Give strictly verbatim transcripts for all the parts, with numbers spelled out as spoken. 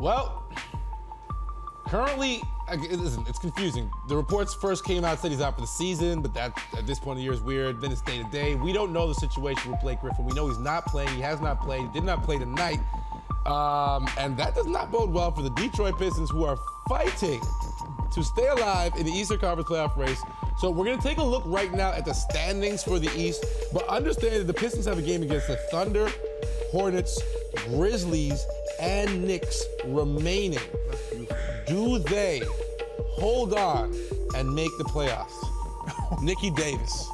Well, currently, listen, it's confusing. The reports first came out, said he's out for the season, but that at this point of the year is weird. Then it's day to day. We don't know the situation with Blake Griffin. We know he's not playing. He has not played. He did not play tonight. Um, and that does not bode well for the Detroit Pistons, who are fighting to stay alive in the Eastern Conference playoff race. So we're going to take a look right now at the standings for the East, but understand that the Pistons have a game against the Thunder, Hornets, Grizzlies, and Knicks remaining. Do they hold on and make the playoffs? Nikki Davis.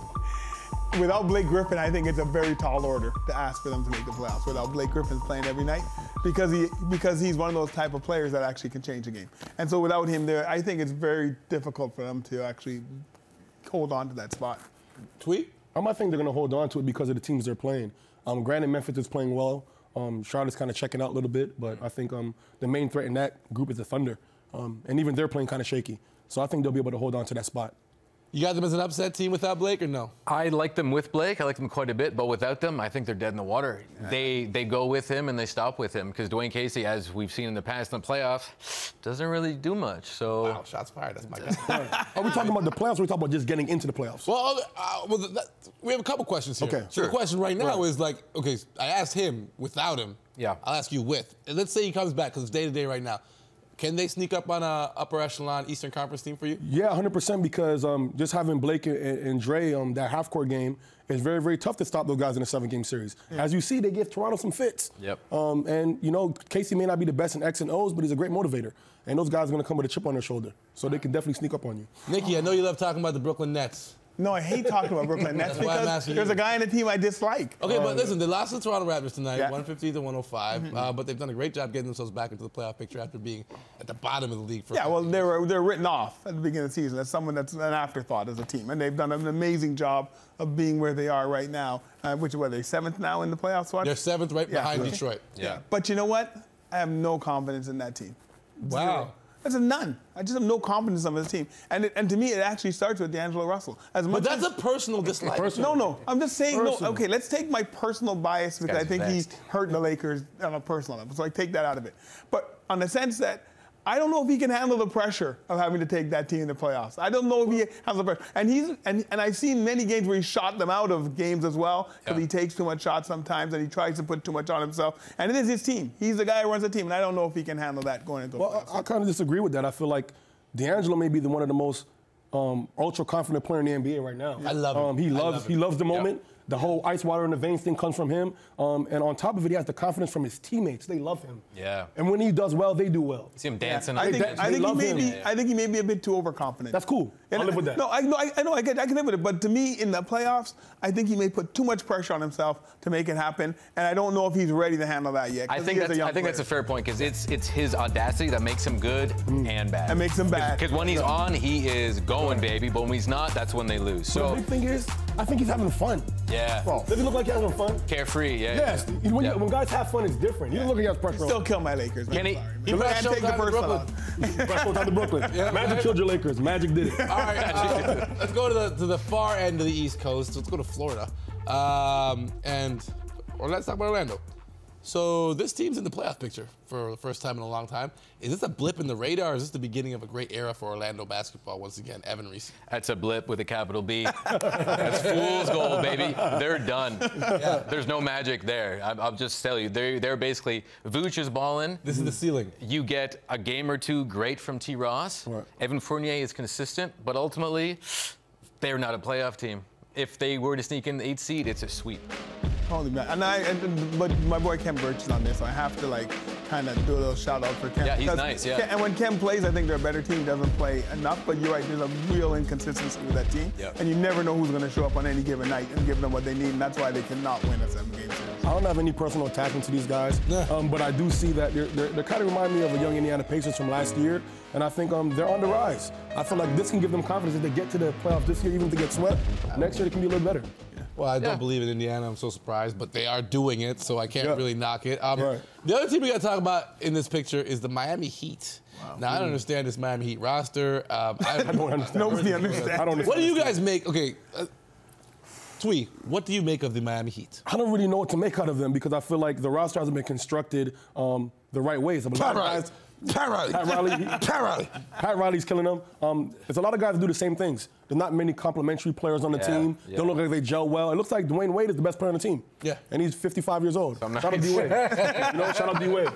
Without Blake Griffin, I think it's a very tall order to ask for them to make the playoffs. Without Blake Griffin playing every night, because he because he's one of those type of players that actually can change a game. And so without him there, I think it's very difficult for them to actually hold on to that spot. Tweet? Um, I think they're going to hold on to it because of the teams they're playing. Um, granted, Memphis is playing well. Um, Charlotte's kind of checking out a little bit, but I think um, the main threat in that group is the Thunder. Um, and even they're playing kind of shaky. So I think they'll be able to hold on to that spot. You got them as an upset team without Blake or no? I like them with Blake. I like them quite a bit, but without them, I think they're dead in the water. Yeah. They they go with him and they stop with him because Dwayne Casey, as we've seen in the past in the playoffs, doesn't really do much. So wow, shots fired. That's my guy. Are we talking about the playoffs or are we talking about just getting into the playoffs? Well, uh, well that, we have a couple questions here. Okay, so sure. The question right now right. is like, okay, I asked him without him. Yeah. I'll ask you with. And let's say he comes back because it's day to day right now. Can they sneak up on a upper echelon Eastern Conference team for you? Yeah, one hundred percent because um, just having Blake and, and Dre, um, that half-court game, is very, very tough to stop those guys in a seven-game series. Yeah. As you see, they give Toronto some fits. Yep. Um, and, you know, Casey may not be the best in X and O's, but he's a great motivator. And those guys are going to come with a chip on their shoulder. So they can definitely sneak up on you. Nikki, I know you love talking about the Brooklyn Nets. No, I hate talking about Brooklyn Nets because there's you. a guy in the team I dislike. Okay, um, but listen, they lost to the Toronto Raptors tonight, yeah. one fifteen to one oh five. Mm-hmm. uh, but they've done a great job getting themselves back into the playoff picture after being at the bottom of the league. For yeah, well, they were they're written off at the beginning of the season as someone that's an afterthought as a team, and they've done an amazing job of being where they are right now. Uh, which is what they're seventh now in the playoffs. What? They're seventh, right yeah. behind Detroit. Yeah. yeah. But you know what? I have no confidence in that team. Wow. Zero. That's a none. I just have no confidence in this team. And it, and to me, it actually starts with D'Angelo Russell. As much but that's as, a personal dislike. Personal. No, no. I'm just saying, personal. no. Okay, let's take my personal bias because I think vexed. he hurt the Lakers on a personal level. So I take that out of it. But on the sense that I don't know if he can handle the pressure of having to take that team in the playoffs. I don't know if he has the pressure. And he's and, and I've seen many games where he shot them out of games as well because yeah. he takes too much shots sometimes and he tries to put too much on himself. And it is his team. He's the guy who runs the team, and I don't know if he can handle that going into the well, playoffs. Well, I, I kind of disagree with that. I feel like D'Angelo may be the, one of the most um, ultra-confident player in the N B A right now. I love him. Um, he loves love he loves the moment. Yep. The whole ice water in the veins thing comes from him. Um, and on top of it, he has the confidence from his teammates. They love him. Yeah. And when he does well, they do well. You see him dancing. Yeah. I think, they I, think he may him. be, Yeah. I think he may be a bit too overconfident. That's cool. And I'll live with that. No, I know, I, I know, I, get, I can live with it. But to me, in the playoffs, I think he may put too much pressure on himself to make it happen. And I don't know if he's ready to handle that yet. I think that's, I think that's a fair point because it's it's his audacity that makes him good mm. and bad. That makes him bad. Because when he's on, he is going, baby. But when he's not, that's when they lose. So the big thing is, I think he's having fun. Yeah. Well, does he look like he's having fun? Carefree, yeah. Yes. Yeah. When, yeah. when guys have fun, it's different. He doesn't look like he has pressure. Still kill my Lakers. Can he? Sorry, he you can't take the personal out. Brasco down to Brooklyn. Yeah, Magic man. killed your Lakers. Magic did it. All right, uh, let's go to the to the far end of the East Coast. Let's go to Florida, um, and or let's talk about Orlando. So this team's in the playoff picture for the first time in a long time. Is this a blip in the radar, or is this the beginning of a great era for Orlando basketball once again? Evan Reese. That's a blip with a capital B. That's fool's gold, baby. They're done. Yeah. There's no magic there. I, I'll just tell you, they're, they're basically, Vooch is balling. This is the ceiling. You get a game or two great from T. Ross. Right. Evan Fournier is consistent, but ultimately, they're not a playoff team. If they were to sneak in the eighth seed, it's a sweep. Holy man. And I, and, but my boy Kem Birch is on this, so I have to like kind of do a little shout out for Kem. Yeah, he's nice, yeah. Kem, and when Kem plays, I think they're a better team. Doesn't play enough, but you're right. There's a real inconsistency with that team, yep. and you never know who's going to show up on any given night and give them what they need, and that's why they cannot win a seven-game series. I don't have any personal attachment to these guys, yeah. um, but I do see that they're, they're, they kind of remind me of a young Indiana Pacers from last year, and I think um, they're on the rise. I feel like this can give them confidence if they get to the playoffs this year, even if they get swept. Next year, it can be a little better. Well, I don't yeah. believe in Indiana. I'm so surprised, but they are doing it, so I can't yeah. really knock it. Um, right. The other team we got to talk about in this picture is the Miami Heat. Wow. Now, I don't understand this Miami Heat roster. Um, I, I don't understand. Nobody understands. I don't understand. What do you guys make? Okay, uh, Twee, what do you make of the Miami Heat? I don't really know what to make out of them because I feel like the roster hasn't been constructed um, the right ways. A lot Pat of Riley. guys, Pat Riley. Pat Riley. he- Pat Riley. Pat Riley's killing them. Um, there's a lot of guys that do the same things. There's not many complementary players on the Yeah, team. yeah. Don't look like they gel well. It looks like Dwayne Wade is the best player on the team. Yeah. And he's fifty-five years old. I'm Shout out nice. D Wade. you know, shout out D Wade.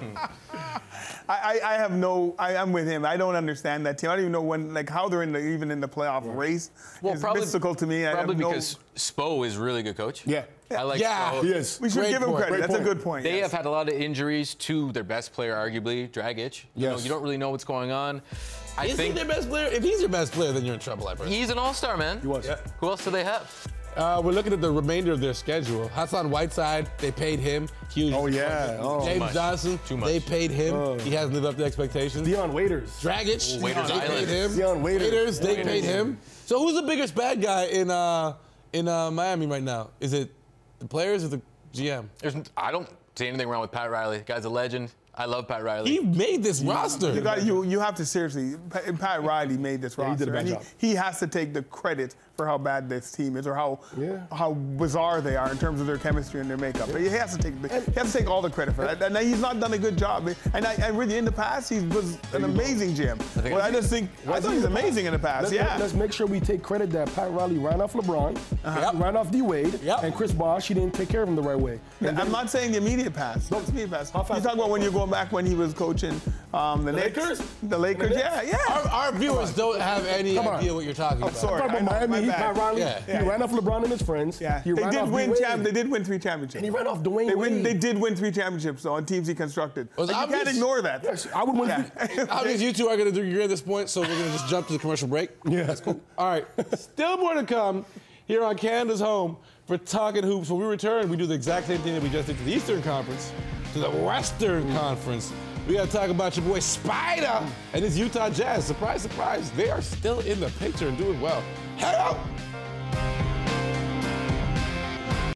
I, I, I have no. I, I'm with him. I don't understand that team. I don't even know when, like, how they're in the even in the playoff race. Well, it's probably mystical to me. I Probably have no- because Spo is a really good coach. Yeah. I like Yeah. Spo. He is. we should Great give him point. credit. Great That's point. a good point. They yes. have had a lot of injuries to their best player, arguably, Dragic. You know, Yes. you don't really know what's going on. I Is he think their best player? If he's your best player, then you're in trouble, I personally. he's an all-star, man. He was. Who else do they have? Uh, we're looking at the remainder of their schedule. Hassan Whiteside, they paid him huge. Oh, yeah. Oh. James much. Johnson, Too much. they paid him. Oh. He hasn't lived up to expectations. Deion Waiters. Dragic, Ooh, Waiters they Island. paid him. Deion Waiters. they Waiters. paid him. So who's the biggest bad guy in uh, in uh, Miami right now? Is it the players or the G M? There's, I don't see anything wrong with Pat Riley. The guy's a legend. I love Pat Riley. He made this roster. You got you. You have to seriously. Pat, Pat Riley made this Yeah, he roster, did a bad and he, job. he has to take the credit for how bad this team is, or how Yeah. how bizarre they are in terms of their chemistry and their makeup. He has to take the, he has to take all the credit for that. And he's not done a good job. And I, I really, in the past, he was an amazing G M. think- Well, I just think I thought he's amazing in the past. Let's, Yeah. let's make sure we take credit that Pat Riley ran off LeBron, Yep. ran off D Wade, Yep. and Chris Bosh. He didn't take care of him the right way. And I'm not saying the immediate past. That's immediate past. How You fast- talk about when you're going back when he was coaching um, the, Knicks? Lakers? The Lakers, The yeah, yeah. Our, our viewers don't have any Come on. idea what you're talking about. sorry. Talk I about know, Miami. my He, bad. Pat Riley. Yeah. He Yeah. ran off LeBron and his friends. Yeah, He they ran did off win. D-Wade. Champ, they did win three championships. And he ran off Dwayne They, Wade. win, they did win three championships though on teams he constructed. Was Like, you can't obvious. ignore that. Yes, I would win. Yeah. Obviously, you two are going to agree at this point, so we're going to just jump to the commercial break. Yeah, that's cool. All right. Still more to come here on Canada's home for Talking Hoops. When we return, we do the exact same thing that we just did to the Eastern Conference, to the Western Conference. We got to talk about your boy Spider and his Utah Jazz. Surprise, surprise, they are still in the picture and doing well. Hello!